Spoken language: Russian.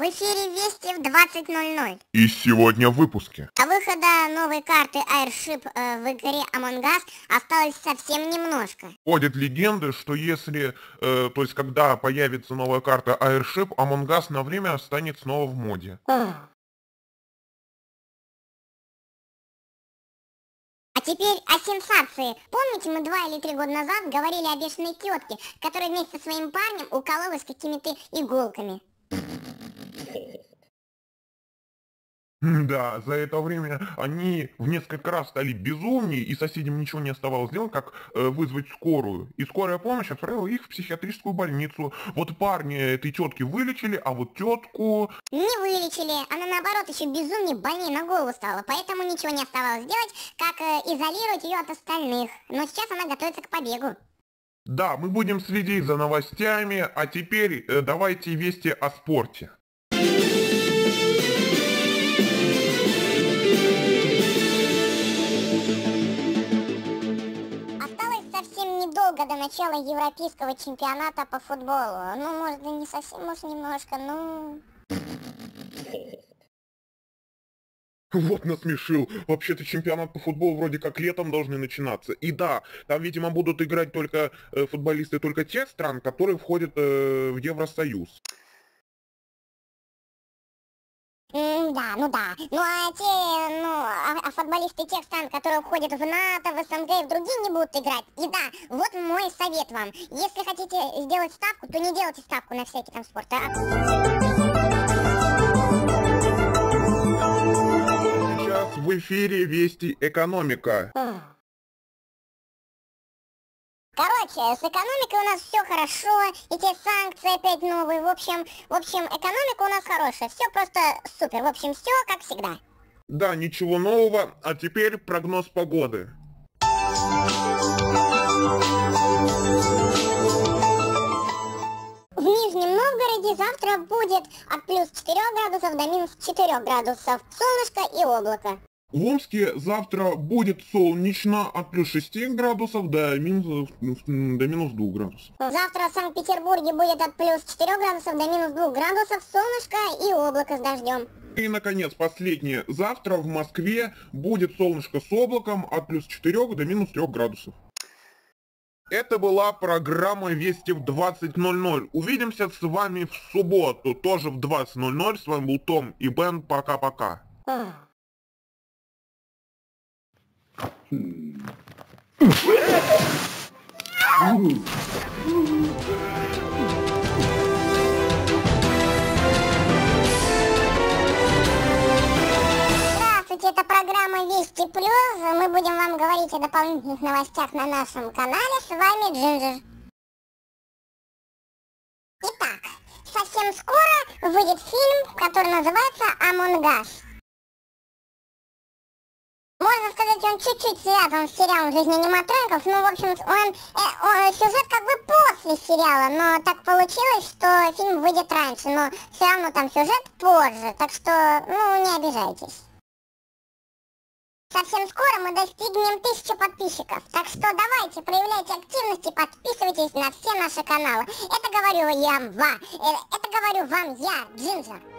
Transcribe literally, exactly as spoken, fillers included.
эфире Вести в двадцать ноль ноль. И сегодня в выпуске. До выхода новой карты Airship э, в игре Among Us осталось совсем немножко. Ходят легенды, что если, э, то есть когда появится новая карта Airship, Among Us на время останется снова в моде. А теперь о сенсации. Помните, мы два или три года назад говорили о бешеной тетке, которая вместе со своим парнем укололась какими-то иголками? Да, за это время они в несколько раз стали безумнее, и соседям ничего не оставалось делать, как э, вызвать скорую. И скорая помощь отправила их в психиатрическую больницу. Вот парня этой тетки вылечили, а вот тетку... Не вылечили, она наоборот еще безумнее, больнее на голову стала, поэтому ничего не оставалось делать, как э, изолировать ее от остальных. Но сейчас она готовится к побегу. Да, мы будем следить за новостями, а теперь э, давайте вести о спорте. Недолго до начала европейского чемпионата по футболу. Ну, может, и не совсем, может, немножко, ну... Вот насмешил. Вообще-то чемпионат по футболу вроде как летом должны начинаться. И да, там, видимо, будут играть только э, футболисты только тех стран, которые входят э, в Евросоюз. Mm, да, ну да. Ну а те, ну, а, а футболисты тех стран, которые входят в НАТО, в СНГ и в другие, не будут играть. И да, вот мой совет вам. Если хотите сделать ставку, то не делайте ставку на всякий там спорт, а? Сейчас в эфире Вести экономика. Короче, с экономикой у нас все хорошо, и те санкции опять новые, в общем, в общем, экономика у нас хорошая, все просто супер, в общем, все как всегда. Да, ничего нового, а теперь прогноз погоды. В Нижнем Новгороде завтра будет от плюс четырёх градусов до минус четырёх градусов, солнышко и облако. В Омске завтра будет солнечно от плюс шести градусов до минус, до минус двух градусов. Завтра в Санкт-Петербурге будет от плюс четырёх градусов до минус двух градусов, солнышко и облако с дождем. И, наконец, последнее. Завтра в Москве будет солнышко с облаком от плюс четырёх до минус трёх градусов. Это была программа Вести в двадцать ноль ноль. Увидимся с вами в субботу, тоже в двадцать ноль ноль. С вами был Том и Бен. Пока-пока. Здравствуйте, это программа Вести Плюс. Мы будем вам говорить о дополнительных новостях на нашем канале. С вами Джинджер. Итак, совсем скоро выйдет фильм, который называется Among Us. Можно сказать, он чуть-чуть связан с сериалом «Жизнь аниматроников», ну, в общем, он, э, он, сюжет как бы после сериала, но так получилось, что фильм выйдет раньше, но все равно там сюжет позже, так что, ну, не обижайтесь. Совсем скоро мы достигнем тысячи подписчиков, так что давайте, проявляйте активность и подписывайтесь на все наши каналы. Это говорю я вам, это говорю вам я, Джинджер.